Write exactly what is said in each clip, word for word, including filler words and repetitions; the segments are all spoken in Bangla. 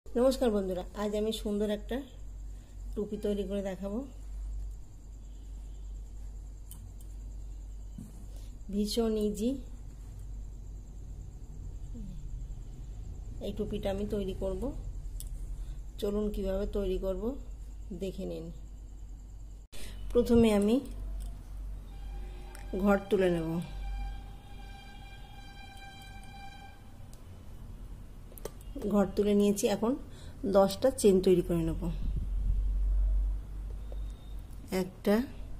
নমস্কার বন্ধুরা, আজ আমি সুন্দর একটা টুপি তৈরি করে দেখাবো। ভীষণ ইজি এই টুপিটা আমি তৈরি করব। চলুন কিভাবে তৈরি করব দেখে নিন। প্রথমে আমি ঘর তুলে নেব। ঘর তুলে নিয়েছি, এখন দশটা চেন তৈরি করে নেব। একটা,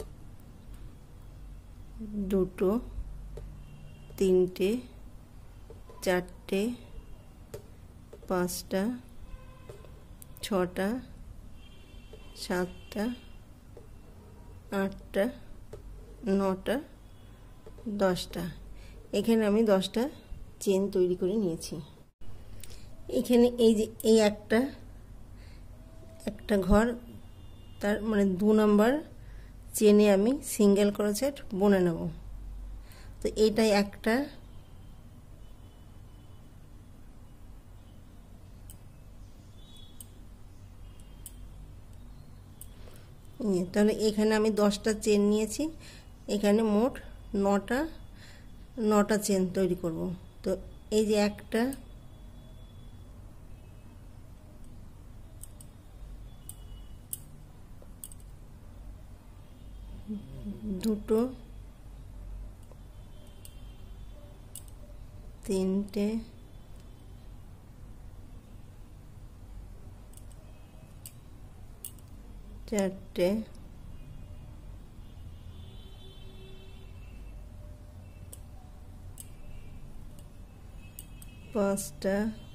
দুটো, তিনটে, চারটে, পাঁচটা, ছটা, সাতটা, আটটা, নটা, দশটা। এখানে আমি দশটা চেন তৈরি করে নিয়েছি। এখানে এই যে এই একটা একটা ঘর, তার মানে দু নম্বর চেনে আমি সিঙ্গেল ক্রোশেট বুনে নেব। তো এইটাই একটা, তাহলে এখানে আমি দশটা চেন নিয়েছি। এখানে মোট নটা নটা চেন তৈরি করব। তো এই যে একটা, দুটো, তিনটে, চারটে, পাঁচটা,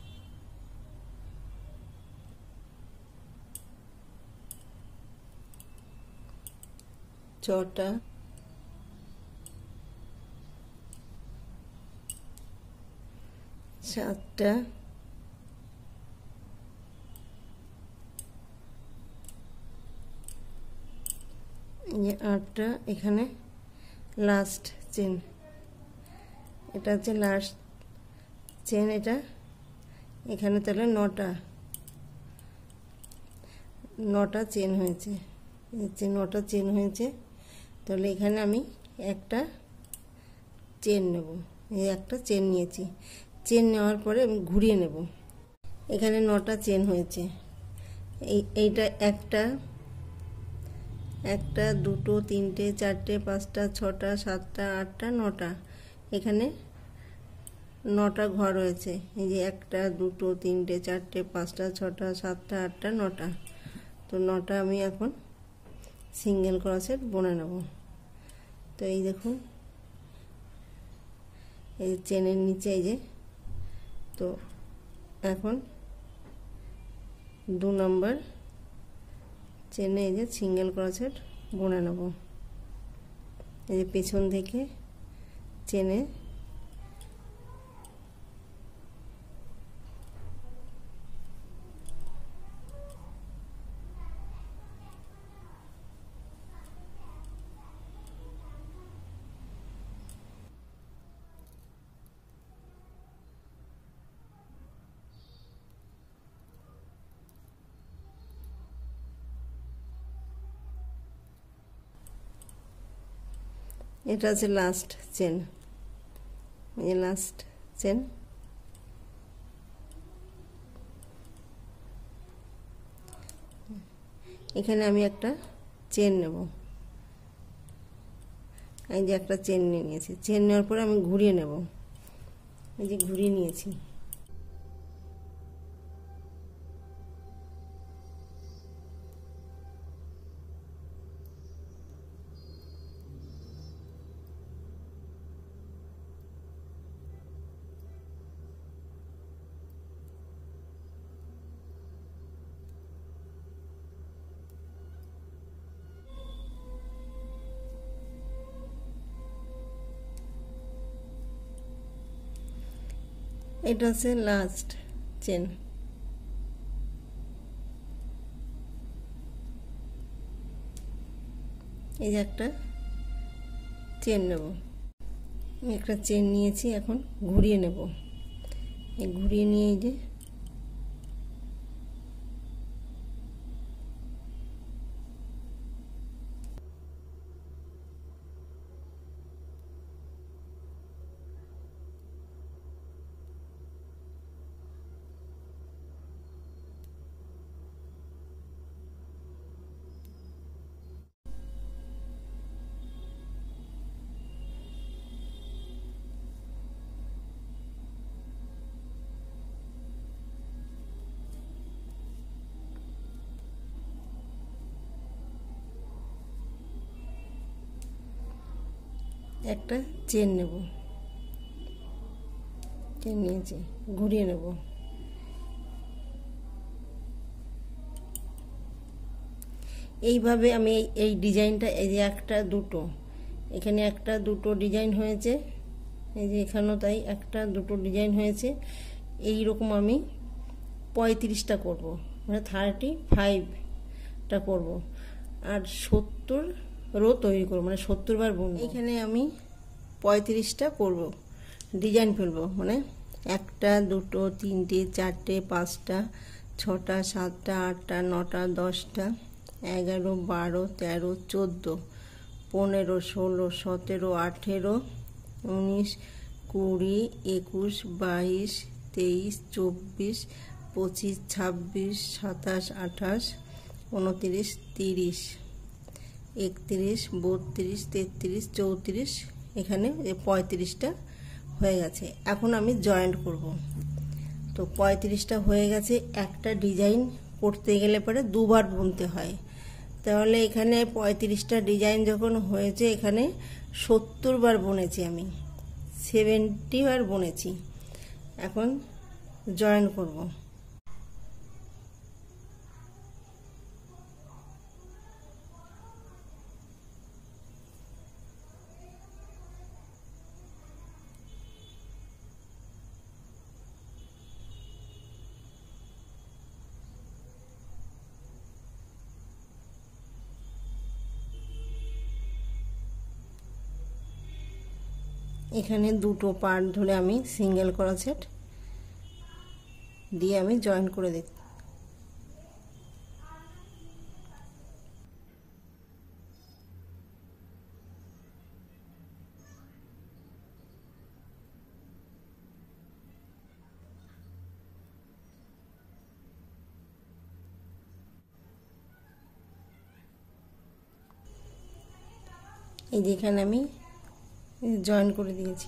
ছটা, সাতটা, আটটা। এখানে লাস্ট চেন, এটা হচ্ছে লাস্ট চেন। এটা এখানে তাহলে নটা নটা চেন হয়েছে। নটা চেন হয়েছে তাহলে এখানে আমি একটা চেন নেব। এই একটা চেন নিয়েছি। চেন নেওয়ার পরে আমি ঘুরিয়ে নেব। এখানে নটা চেন হয়েছে। এই এইটা একটা একটা দুটো, তিনটে, চারটে, পাঁচটা, ছটা, সাতটা, আটটা, নটা। এখানে নটা ঘর হয়েছে। এই যে একটা, দুটো, তিনটে, চারটে, পাঁচটা, ছটা, সাতটা, আটটা, নটা। তো নটা আমি এখন সিঙ্গেল ক্রোশেট বুনে নেব। তো এই দেখুন, এই চেনের নিচে এই যে, তো এখন দু নম্বর চেনে এই যে সিঙ্গেল ক্রোশেট বুনে নেব। এই যে পেছন থেকে চেনে এটা হচ্ছে লাস্ট চেন। এই লাস্ট চেন। এখানে আমি একটা চেন নেব। এই যে একটা চেন নিয়ে নিয়েছি। চেন নেওয়ার পরে আমি ঘুরিয়ে নেব। এই যে ঘুরিয়ে নিয়েছি। এটা হচ্ছে লাস্ট চেন। এই যে একটা চেন নেব। আমি একটা চেন নিয়েছি, এখন ঘুরিয়ে নেব। এই ঘুরিয়ে নিয়ে এই যে একটা চেন নেব, চেন নিয়েছি, ঘুরিয়ে নেব। এইভাবে আমি এই ডিজাইনটা, এই যে একটা দুটো, এখানে একটা দুটো ডিজাইন হয়েছে, এই যে এখানেও তাই একটা দুটো ডিজাইন হয়েছে। এই রকম আমি পঁয়ত্রিশটা করব, মানে থার্টি ফাইভটা করব, আর সত্তর রো তৈরি করব, মানে সত্তর বার বুনব। এখানে আমি পঁয়ত্রিশটা করব, ডিজাইন ফেলবো, মানে একটা দুটো তিনটে চারটে পাঁচটা ছটা সাতটা আটটা নটা দশটা এগারো বারো তেরো চোদ্দো পনেরো ষোলো সতেরো আঠেরো উনিশ কুড়ি একুশ বাইশ তেইশ চব্বিশ পঁচিশ ছাব্বিশ সাতাশ আঠাশ উনত্রিশ তিরিশ একত্রিশ বত্রিশ তেত্রিশ চৌত্রিশ, এখানে পঁয়ত্রিশটা হয়ে গেছে। এখন আমি জয়েন্ট করব। তো পঁয়ত্রিশটা হয়ে গেছে। একটা ডিজাইন করতে গেলে পরে দুবার বুনতে হয়, তাহলে এখানে পঁয়ত্রিশটা ডিজাইন যখন হয়েছে, এখানে সত্তর বার বুনেছি, আমি সেভেন্টি বার বুনেছি। এখন জয়েন করব। এখানে দুটো পার্ট ধরে আমি সিঙ্গেল ক্রোশেট দিয়ে আমি জয়েন করে দিই। এই যেখানে আমি জয়েন করে দিয়েছি,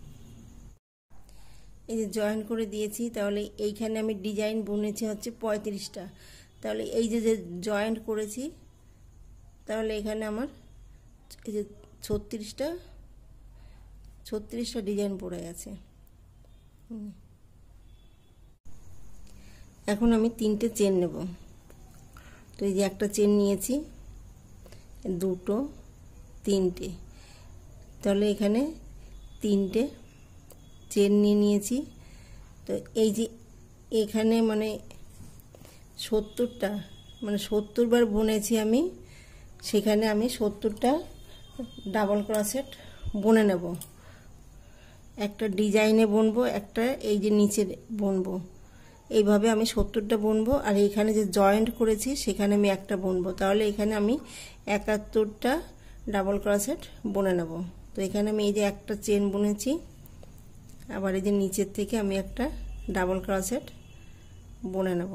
এই যে জয়েন করে দিয়েছি, তাহলে এইখানে আমি ডিজাইন বুনেছি হচ্ছে পঁয়ত্রিশটা, তাহলে এই যে যে জয়েন্ট করেছি, তাহলে এখানে আমার এই যে ছত্রিশটা ছত্রিশটা ডিজাইন পড়ে গেছে। এখন আমি তিনটে চেন নেব। তো এই যে একটা চেন নিয়েছি, দুটো তিনটে, তাহলে এখানে তিনটে চেন নিয়ে নিয়েছি। তো এই যে এখানে মানে সত্তরটা, মানে সত্তর বার বুনেছি আমি, সেখানে আমি সত্তরটা ডাবল ক্রোশেট বুনে নেব। একটা ডিজাইনে বুনবো, একটা এই যে নিচে বুনবো, এইভাবে আমি সত্তরটা বুনবো। আর এখানে যে জয়েন্ট করেছি সেখানে আমি একটা বুনবো, তাহলে এখানে আমি একাত্তরটা ডাবল ক্রোশেট বুনে নেব। তো এখানে আমি এই যে একটা চেন বুনেছি, আবার এই যে নিচের থেকে আমি একটা ডাবল ক্রোশেট বুনে নেব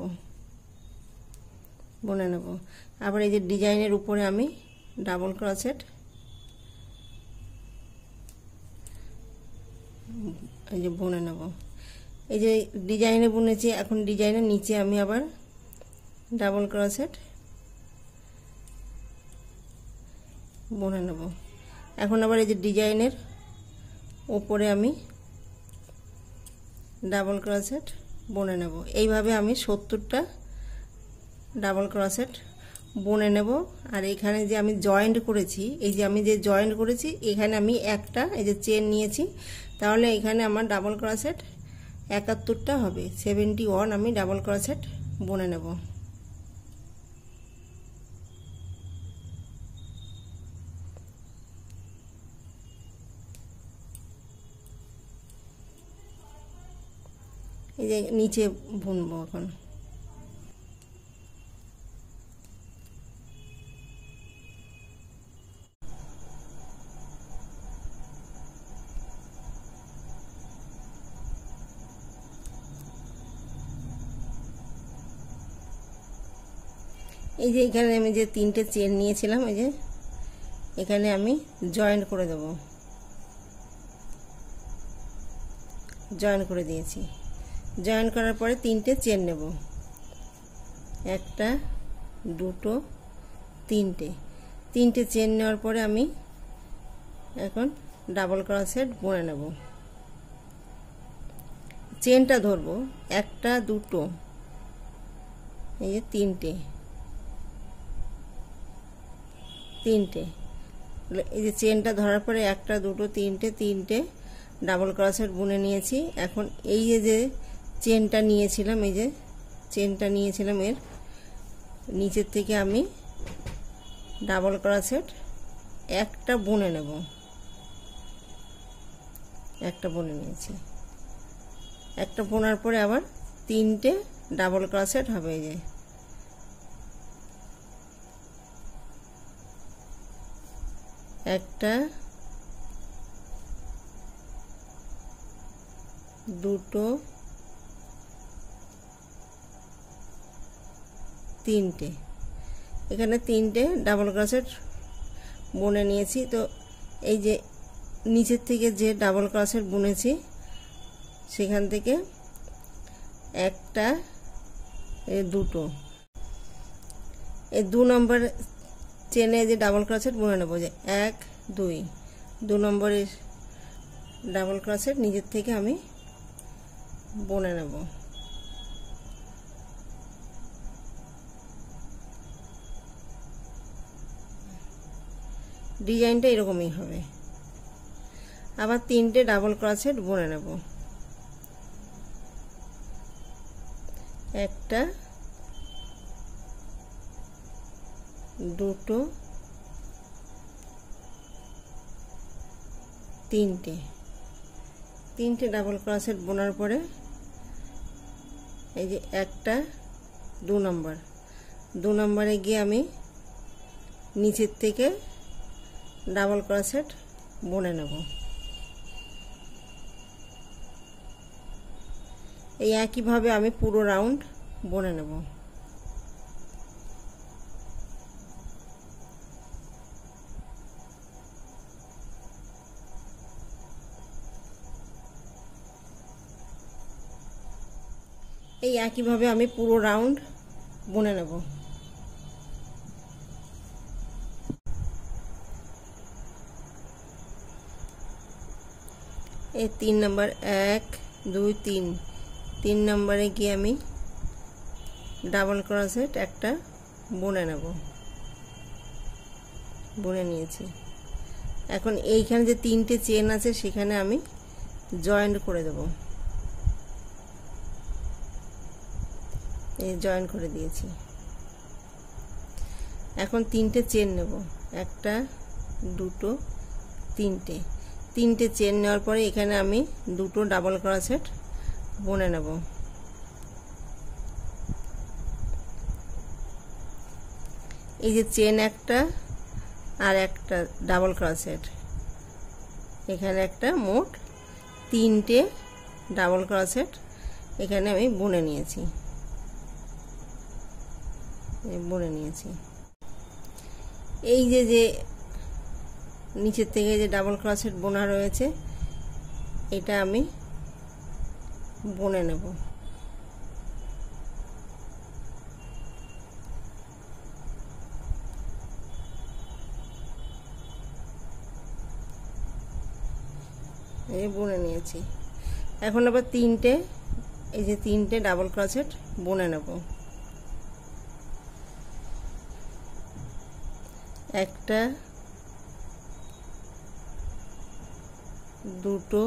বুনে নেব আবার এই যে ডিজাইনের উপরে আমি ডাবল ক্রোশেট এই যে বুনে নেব। এই যে ডিজাইনে বুনেছি, এখন ডিজাইনের নিচে আমি আবার ডাবল ক্রোশেট বুনে নেব। এখন আবার এই যে ডিজাইনের উপরে আমি ডাবল ক্রোশেট বুনে নেব। এইভাবে আমি সত্তরটা ডাবল ক্রোশেট বুনে নেব। আর এখানে যে আমি জয়েন্ট করেছি, এই যে আমি যে জয়েন্ট করেছি, এখানে আমি একটা এই যে চেন নিয়েছি, তাহলে এখানে আমার ডাবল ক্রোশেট একাত্তরটা হবে, সেভেন্টি ওয়ান আমি ডাবল ক্রোশেট বুনে নেব। এই যে নিচে বুনবো এখন। এই যে এখানে আমি যে তিনটে চেন নিয়েছিলাম, এই যে এখানে আমি জয়েন্ট করে দেব, জয়েন করে দিয়েছি। জয়েন করার পরে তিনটে চেন নেব, একটা দুটো তিনটে তিনটে চেন নেওয়ার পরে আমি এখন ডাবল ক্রোশেট বুনে নেব। চেনটা ধরবো একটা দুটো এই যে তিনটে তিনটে এই যে চেনটা ধরার পরে একটা দুটো তিনটে তিনটে ডাবল ক্রোশেট বুনে নিয়েছি। এখন এই যে যে চেনটা নিয়েছিলাম এই যে চেনটা নিয়েছিলাম এর নিচের থেকে আমি ডাবল ক্রোশেট একটা বুনে নেব। একটা বুনে নিয়েছি, একটা বোনার পরে আবার তিনটে ডাবল ক্রোশেট হবে। এই যে একটা দুটো তিনটে, এখানে তিনটে ডাবল ক্রোশেট বুনে নিয়েছি। তো এই যে নিচের থেকে যে ডাবল ক্রোশেট বুনেছি সেখান থেকে একটা এই দুটো এই দু নম্বর চেনে যে ডাবল ক্রোশেট বুনে নেব। যে এক দুই দু নম্বরের ডাবল ক্রোশেট নিচের থেকে আমি বুনে নেব। ডিজাইনটা এরকমই হবে। আবার তিনটে ডাবল ক্রোশেট বুনে নেব। একটা দুটো তিনটে তিনটে ডাবল ক্রোশেট বোনার পরে এই যে একটা দু নম্বর দু নম্বরে গিয়ে আমি নিচের থেকে ডাবল ক্রোশেট বুনে নেব। এই একইভাবে আমি পুরো রাউন্ড বুনে নেব। এই একইভাবে আমি পুরো রাউন্ড বুনে নেব। এই তিন নম্বর এক দুই তিন তিন নম্বরে গিয়ে আমি ডাবল ক্রোশেট একটা বুনে নেব। বুনে নিয়েছি। এখন এইখানে যে তিনটে চেন আছে সেখানে আমি জয়েন্ট করে দেব। এই জয়েন্ট করে দিয়েছি। এখন তিনটে চেন নেব, একটা দুটো তিনটে তিনটে চেন নেওয়ার পরে এখানে আমি দুটো ডাবল ক্রোশেট বুনে নেব। এই যে চেন একটা আর একটা ডাবল ক্রোশেট, এখানে একটা মোট তিনটে ডাবল ক্রোশেট এখানে আমি বুনে নিয়েছি বুনে নিয়েছি এই যে যে নিচের থেকে যে ডাবল ক্রোশেট বোনা রয়েছে এটা আমি বুনে নেব। এই বুনে নিয়েছি। এখন আবার তিনটে এই যে তিনটে ডাবল ক্রোশেট বুনে নেব। একটা দুটো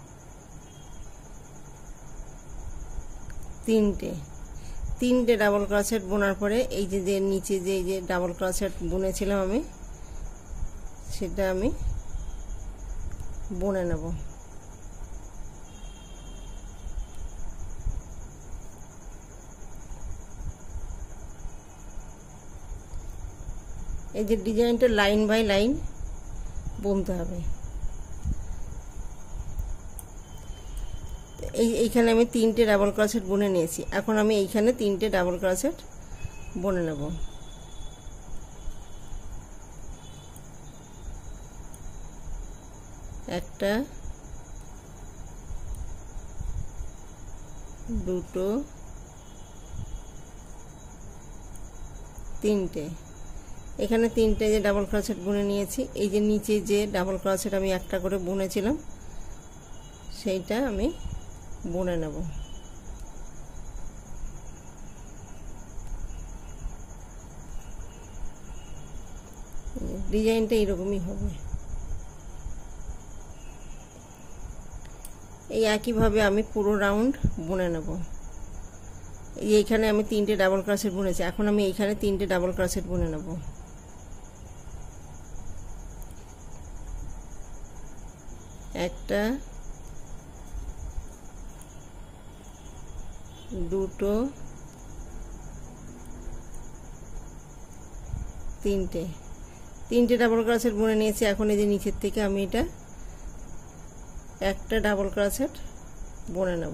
তিনটে তিনটে ডাবল ক্রোশেট বোনার পরে এই যে যে নিচে যে যে ডাবল ক্রোশেট বুনেছিলাম আমি সেটা আমি বুনে নেব। এই যে ডিজাইনটা লাইন বাই লাইন বুনতে হবে। এই এইখানে আমি তিনটে ডাবল ক্রোশেট বুনে নিয়েছি। এখন আমি এইখানে তিনটে ডাবল ক্রোশেট বুনে নেব। একটা দুটো তিনটে এখানে তিনটে যে ডাবল ক্রোশেট বুনে নিয়েছি, এই যে নিচে যে ডাবল ক্রোশেট আমি একটা করে বুনেছিলাম সেইটা আমি বুনে নেব। ডিজাইনটা এরকমই হবে। এই একইভাবে আমি পুরো রাউন্ড বুনে নেব। এই এইখানে আমি তিনটে ডাবল ক্রোশেট বুনেছি, এখন আমি এইখানে তিনটে ডাবল ক্রোশেট বুনে নেব। একটা, দুটো, তিনটে তিনটে ডাবল ক্রোশেট বুনে নিয়েছি। এখন এই যে নিচের থেকে আমি এটা একটা ডাবল ক্রোশেট বুনে নেব।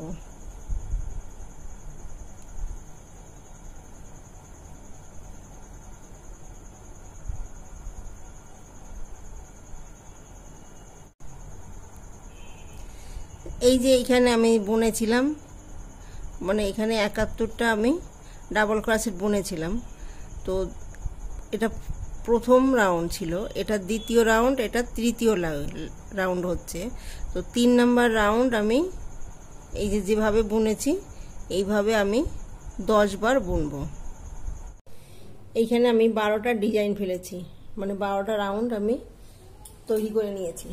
এই যে এইখানে আমি বুনেছিলাম, মানে এখানে একাত্তরটা আমি ডাবল ক্রোশেট বুনেছিলাম। তো এটা প্রথম রাউন্ড ছিল, এটা দ্বিতীয় রাউন্ড, এটা তৃতীয় রাউন্ড হচ্ছে। তো তিন নাম্বার রাউন্ড আমি এই যে যেভাবে বুনেছি এইভাবে আমি দশ বার বুনবো। এইখানে আমি বারোটা ডিজাইন ফেলেছি, মানে বারোটা রাউন্ড আমি তৈরি করে নিয়েছি।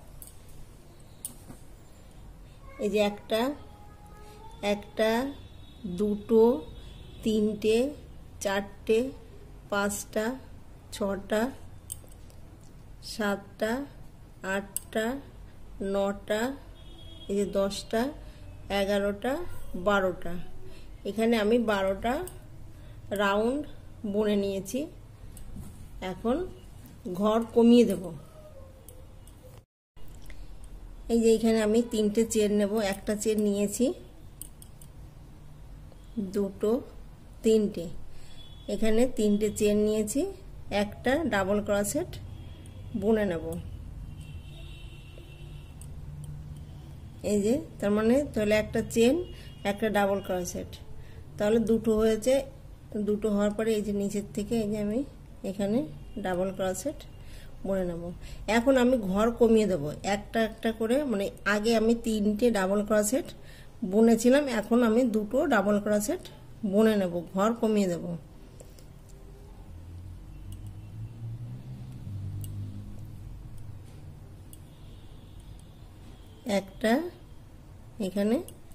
এই যে একটা, একটা, দুটো, তিনটে, চারটে, পাঁচটা, ছটা, সাতটা, আটটা, নটা, এই যে দশটা, এগারোটা, বারোটা। এখানে আমি বারোটা রাউন্ড বুনে নিয়েছি। এখন ঘর কমিয়ে দেব। এই যে এখানে আমি তিনটে চেন নেব, একটা চেন নিয়েছি, দুটো, তিনটে, এখানে তিনটে চেন নিয়েছি, একটা ডাবল ক্রোশেট বুনে নেব। এই যে তার মানে তাহলে একটা চেন, একটা ডাবল ক্রোশেট, তাহলে দুটো হয়েছে। দুটো হওয়ার পরে এই যে নিচের থেকে এই যে আমি এখানে ডাবল ক্রোশেট বুনে নেব। এখন আমি ঘর কমিয়ে দেব একটা একটা করে, মানে আগে আমি তিনটে ডাবল ক্রোশেট বুনেছিলাম, এখন আমি দুটো ডাবল ক্রোশেট বুনে নেব, ঘর কমিয়ে দেব। একটা, এখানে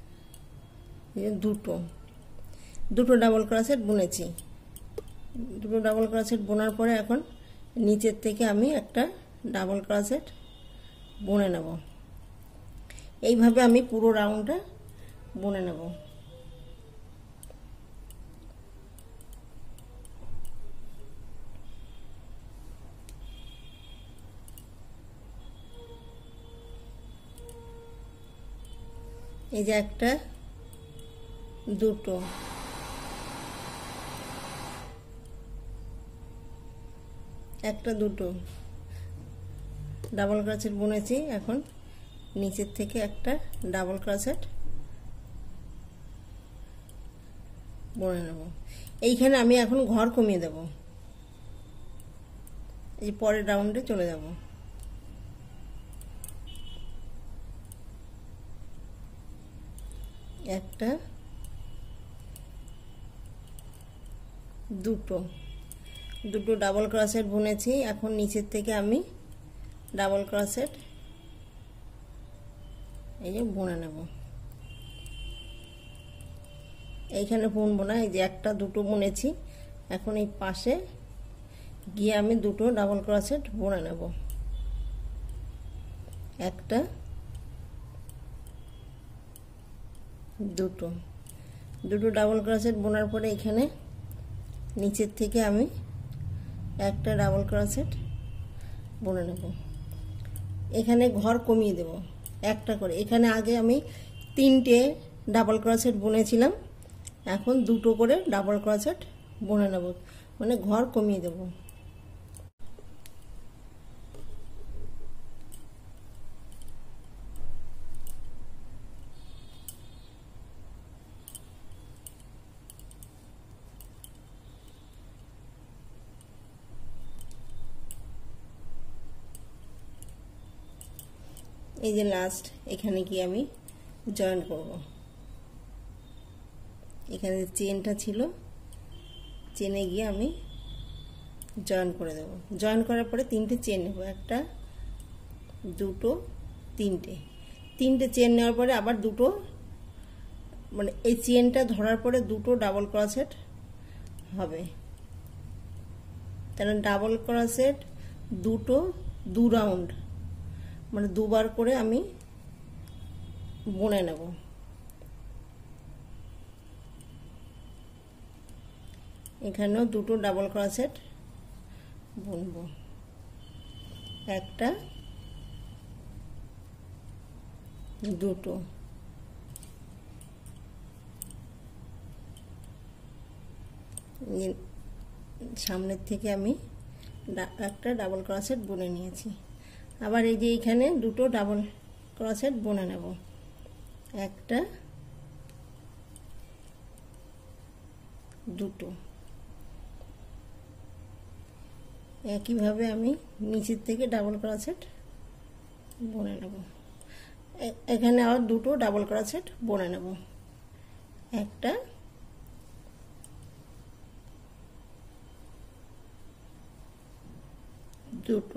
দুটো দুটো ডাবল ক্রোশেট বুনেছি। দুটো ডাবল ক্রোশেট বোনার পরে এখন নিচের থেকে আমি একটা ডাবল ক্রোশেট বুনে নেব। এইভাবে আমি পুরো রাউন্ডটা বুনে নেব। এই যে একটা, দুটো, একটা, দুটো ডাবল ক্রোশেট বুনেছি। এখন নিচের থেকে একটা ডাবল ক্রোশেট বুনে নেব। এইখানে আমি এখন ঘর কমিয়ে দেব। এই পরের রাউন্ডে চলে যাব। একটা, দুটো দুটো ডাবল ক্রোশেট বুনেছি। এখন নিচের থেকে আমি ডাবল ক্রোশেট এই যে বুনে নেব। এইখানে বুনবো না, এই যে একটা দুটো বুনেছি, এখন এই পাশে গিয়ে আমি দুটো ডাবল ক্রোশেট বুনে নেব। একটা, দুটো দুটো ডাবল ক্রোশেট বোনার পরে এখানে নিচের থেকে আমি একটা ডাবল ক্রোশেট বুনে নেব। এখানে ঘর কমিয়ে দেব একটা করে। এখানে আগে আমি তিনটে ডাবল ক্রোশেট বুনেছিলাম, এখন দুটো করে ডাবল ক্রোশেট বুনে নেব, মানে ঘর কমিয়ে দেব। এই যে লাস্ট এখানে গিয়ে আমি জয়েন করব। এখানে যে চেনটা ছিল চেনে গিয়ে আমি জয়েন করে দেব। জয়েন করার পরে তিনটে চেন নেব, একটা দুটো তিনটে। তিনটে চেন নেওয়ার পরে আবার দুটো, মানে এই চেনটা ধরার পরে দুটো ডাবল ক্রোশেট হবে। তাহলে ডাবল ক্রোশেট দুটো দু রাউন্ড, মানে দুবার করে আমি বুনে নেব। এখানেও দুটো ডাবল ক্রোশেট বুনবো, একটা দুটো। সামনের থেকে আমি একটা ডাবল ক্রোশেট বুনে নিয়েছি। আবার এই যে এখানে দুটো ডাবল ক্রোশেট বুনে নেব, একটা দুটো। একইভাবে আমি নিচের থেকে ডাবল ক্রোশেট বুনে নেব। এখানে আবার দুটো ডাবল ক্রোশেট বুনে নেব, একটা দুটো।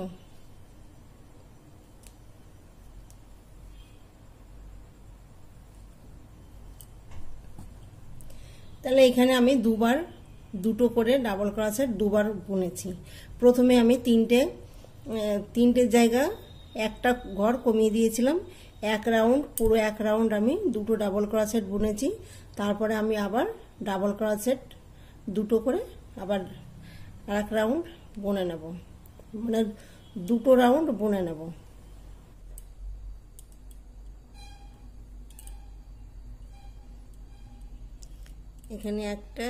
তাহলে এখানে আমি দুবার দুটো করে ডাবল ক্রোশেট দুবার বুনেছি। প্রথমে আমি তিনটে তিনটে জায়গা একটা ঘর কমিয়ে দিয়েছিলাম, এক রাউন্ড পুরো এক রাউন্ড আমি দুটো ডাবল ক্রোশেট বুনেছি। তারপরে আমি আবার ডাবল ক্রোশেট দুটো করে আবার আর এক রাউন্ড বুনে নেব, মানে দুটো রাউন্ড বুনে নেব। এখানে একটা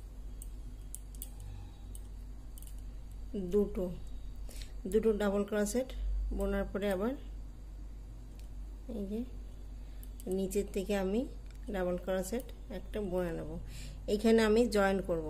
দুটো দুটো ডাবল ক্রোশেট বোনার পরে আবার এই যে নিচের থেকে আমি ডাবল ক্রোশেট একটা বুনে নেব। এখানে আমি জয়েন করব,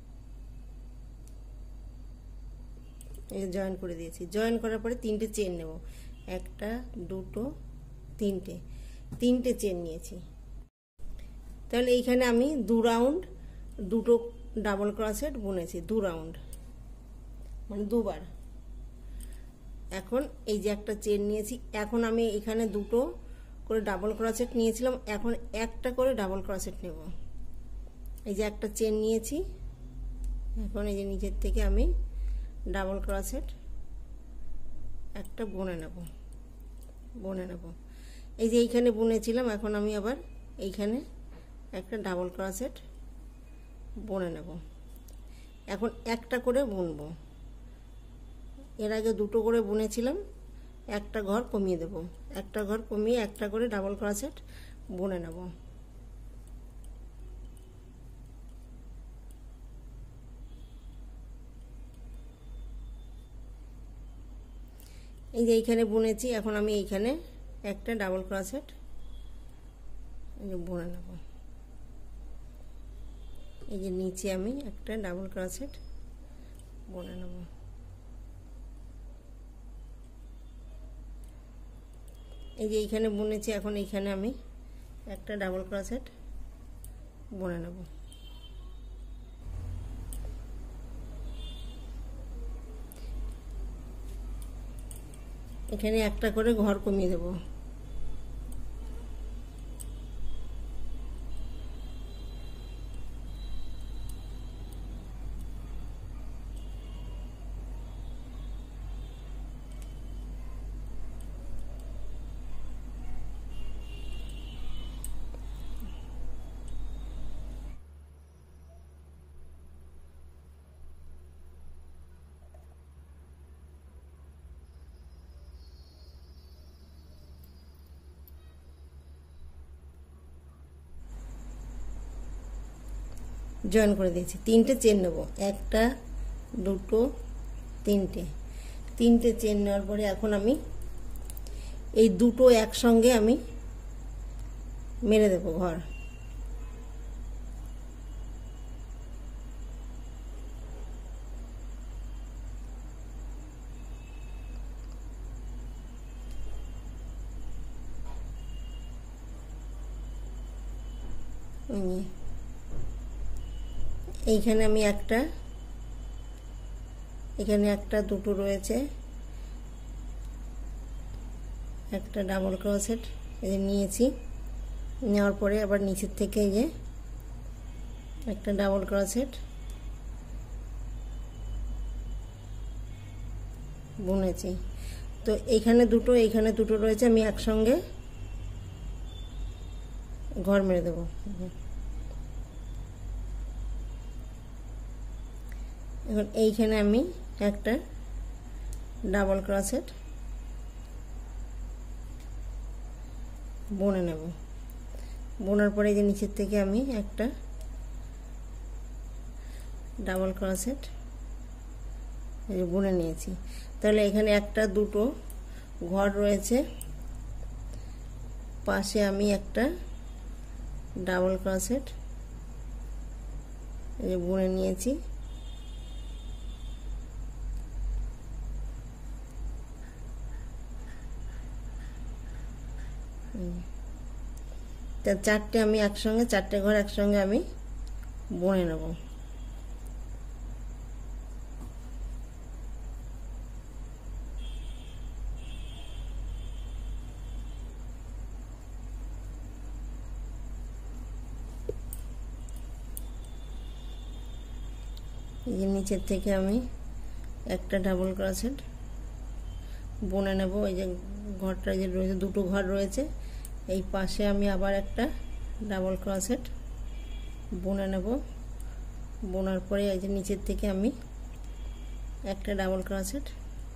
এই জয়েন করে দিয়েছি। জয়েন করার পরে তিনটে চেন নেব, একটা দুটো তিনটে, তিনটে চেন নিয়েছি। তাহলে এইখানে আমি দু রাউন্ড দুটো ডাবল ক্রোশেট বুনেছি, দু রাউন্ড মানে দুবার। এখন এই যে একটা চেন নিয়েছি, এখন আমি এখানে দুটো করে ডাবল ক্রোশেট নিয়েছিলাম, এখন একটা করে ডাবল ক্রোশেট নেব। এই যে একটা চেন নিয়েছি, এখন এই যে নিচের থেকে আমি ডাবল ক্রোশেট একটা বুনে নেব বুনে নেব এই যে এইখানে বুনেছিলাম, এখন আমি আবার এইখানে একটা ডাবল ক্রোশেট বুনে নেব। এখন একটা করে বুনবো, এর আগে দুটো করে বুনেছিলাম, একটা ঘর কমিয়ে দেব, একটা ঘর কমিয়ে একটা করে ডাবল ক্রোশেট বুনে নেব। এই যে এইখানে বুনেছি, এখন আমি এইখানে একটা ডাবল ক্রোশেট বুনে নেব। এই যে নিচে আমি একটা ডাবল ক্রোশেট বুনে নেব। এই যে এইখানে বুনেছি, এখন এইখানে আমি একটা ডাবল ক্রোশেট বুনে নেব। এখানে একটা করে ঘর কমিয়ে দেব। জয়েন করে দিয়েছি। তিনটে চেন নেব, একটা দুটো তিনটে, তিনটে চেন নেওয়ার পরে এখন আমি এই দুটো একসঙ্গে আমি মেরে দেব ঘর। এইখানে আমি একটা, এখানে একটা দুটো রয়েছে, একটা ডাবল ক্রোশেট এই যে নিয়েছি, নেওয়ার পরে আবার নিচের থেকে এই যে একটা ডাবল ক্রোশেট বুনেছি। তো এইখানে দুটো, এইখানে দুটো রয়েছে, আমি একসঙ্গে ঘর মেরে দেবো। এখন এইখানে আমি একটা ডাবল ক্রোশেট বুনে নেব। বোনার পরে যে নিচের থেকে আমি একটা ডাবল ক্রোশেট বুনে নিয়েছি। তাহলে এখানে একটা দুটো ঘর রয়েছে, পাশে আমি একটা ডাবল ক্রোশেট বুনে নিয়েছি। তা চারটে আমি একসঙ্গে, চারটে ঘর একসঙ্গে আমি বুনে নেব। এই যে নিচের থেকে আমি একটা ডাবল ক্রোশেট বুনে নেব। এই যে ঘরটা যে রয়েছে, দুটো ঘর রয়েছে, এই পাশে আমি আবার একটা ডাবল ক্রোশেট বুনে নেব। বোনার পরে এই যে নিচের থেকে আমি একটা ডাবল ক্রোশেট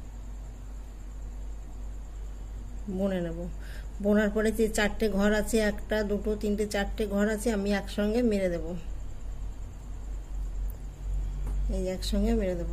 বুনে নেব। বোনার পরে যে চারটে ঘর আছে, একটা দুটো তিনটে চারটে ঘর আছে, আমি একসঙ্গে মেরে দেব। এই যে একসঙ্গে মেরে দেব।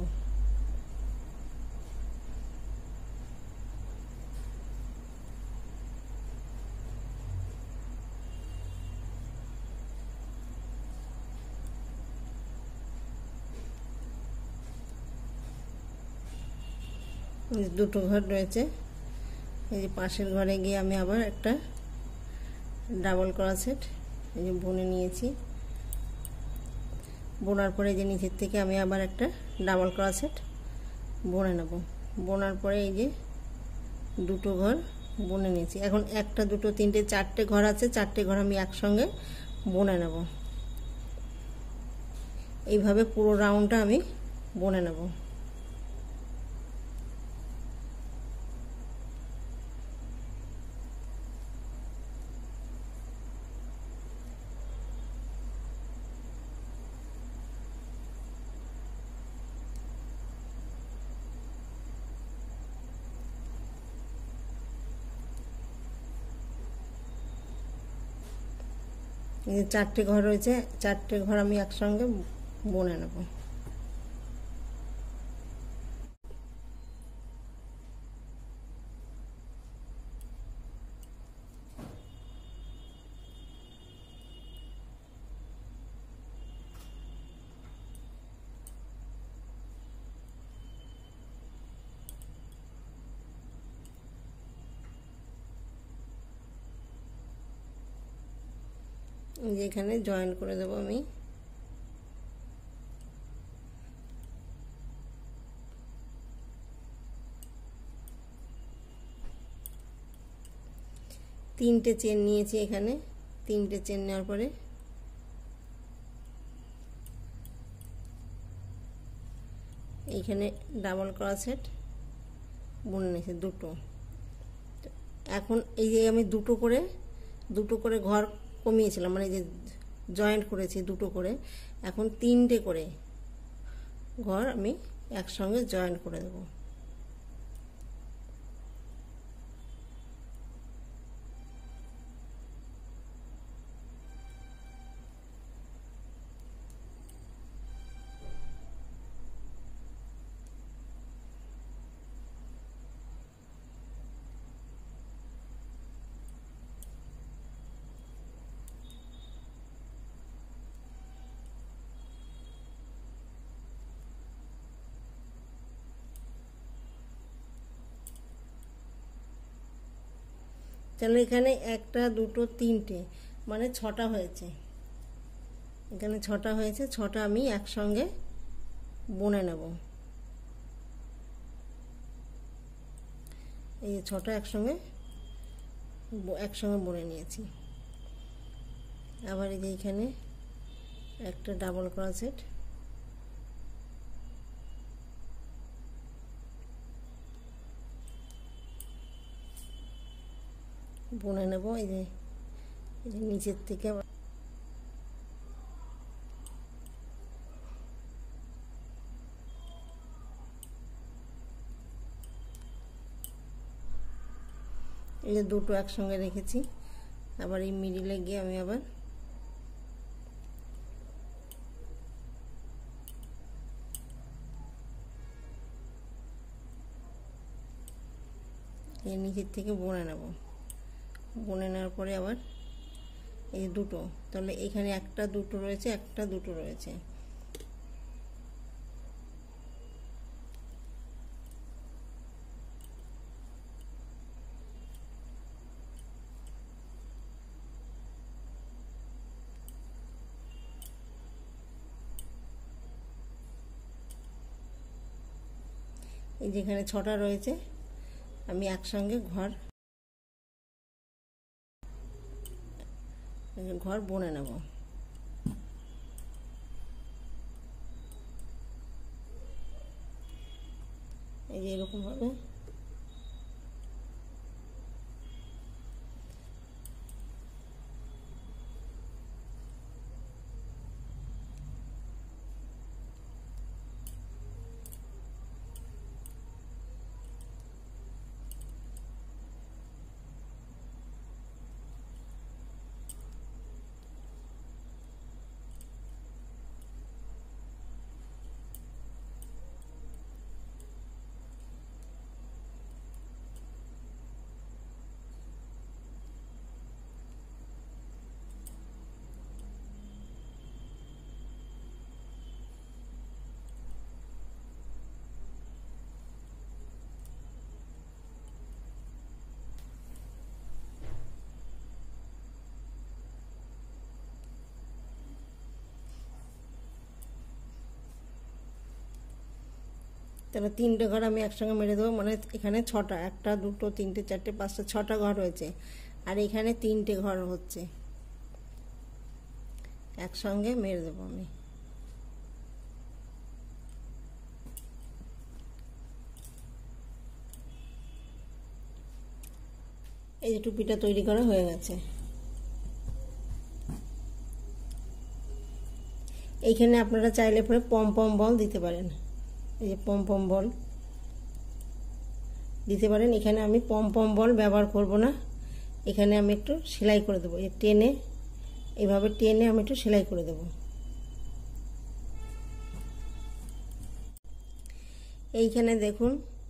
দুটো ঘর রয়েছে, এই যে পাশের ঘরে গিয়ে আমি আবার একটা ডাবল ক্রোশেট এই যে বুনে নিয়েছি। বোনার পরে যে নিচের থেকে আমি আবার একটা ডাবল ক্রোশেট বুনে নেব। বোনার পরে এই যে দুটো ঘর বুনে নিয়েছি। এখন একটা দুটো তিনটে চারটে ঘর আছে, চারটে ঘর আমি একসঙ্গে বুনে নেব। এইভাবে পুরো রাউন্ডটা আমি বুনে নেব। এই যে চারটে ঘর রয়েছে, চারটে ঘর আমি একসঙ্গে বুনে নেব। যেখানে জয়েন করে দেব আমি। তিনটে চেন নিয়েছি, এখানে তিনটে চেন নেওয়ার পরে এইখানে ডাবল ক্রোশেট বুনে নিয়েছি দুটো। এখন এই যে আমি দুটো করে দুটো করে ঘর কমিয়েছিলাম, মানে যে জয়েন্ট করেছি দুটো করে, এখন তিনটে করে ঘর আমি একসঙ্গে জয়েন্ট করে দেব। তাহলে এখানে একটা দুটো তিনটে মানে ছটা হয়েছে। এখানে ছটা হয়েছে, ছটা আমি একসঙ্গে বুনে নেব। এই যে ছটা একসঙ্গে একসঙ্গে বুনে নিয়েছি। আবার এই যে এখানে একটা ডাবল ক্রোশেট বুনে নেব। এই যে নিচের থেকে এই যে দুটো একসঙ্গে রেখেছি। আবার এই মিডিলে গিয়ে আমি আবার এই নিচের থেকে বুনে নেব। বুনে নেওয়ার পরে আবার এই দুটো, তাহলে এখানে একটা দুটো রয়েছে, একটা দুটো রয়েছে। এই যেখানে ছটা রয়েছে আমি একসঙ্গে ঘর ঘর বুনে নেব। এই যে এরকম ভাবে তাহলে তিনটে ঘর আমি একসঙ্গে মেরে দেবো। মানে এখানে ছটা, একটা দুটো তিনটে চারটে পাঁচটা ছটা ঘর হয়েছে, আর এখানে তিনটে ঘর হচ্ছে, একসঙ্গে মেরে দেবো আমি। এই যে টুপিটা তৈরি করা হয়ে গেছে। এইখানে আপনারা চাইলে পরে পম পম বল দিতে পারেন। এই যে পম পম বল দিতে পারেন। এখানে আমি পম পম বল ব্যবহার করব না, এখানে আমি একটু সেলাই করে দেবো। এই টেনে এভাবে টেনে আমি একটু সেলাই করে দেব। এইখানে দেখুন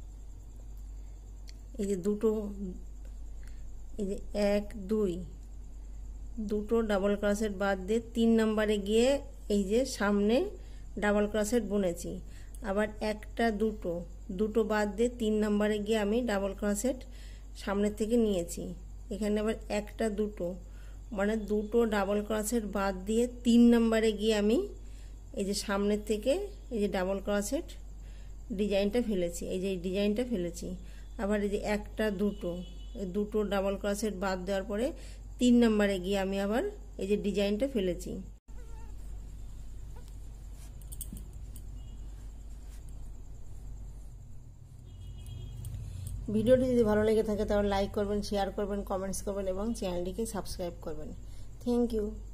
এই যে দুটো, এই যে এক দুই দুটো ডাবল ক্রোশেট বাদ দিয়ে তিন নম্বরে গিয়ে এই যে সামনে ডাবল ক্রোশেট বুনেছি। আবার একটা দুটো দুটো বাদ দিয়ে তিন নম্বরে গিয়ে আমি ডাবল ক্রোশেট সামনের থেকে নিয়েছি। এখানে আবার একটা দুটো, মানে দুটো ডাবল ক্রোশেট বাদ দিয়ে তিন নম্বরে গিয়ে আমি এই যে সামনের থেকে এই যে ডাবল ক্রোশেট ডিজাইনটা ফেলেছি। এই যে ডিজাইনটা ফেলেছি। আবার এই যে একটা দুটো, এই দুটো ডাবল ক্রোশেট বাদ দেওয়ার পরে তিন নম্বরে গিয়ে আমি আবার এই যে ডিজাইনটা ফেলেছি। ভিডিওটি যদি ভালো লেগে থাকে তাহলে লাইক করবেন, শেয়ার করবেন, কমেন্টস করবেন এবং চ্যানেলটিকে সাবস্ক্রাইব করবেন। Thank you.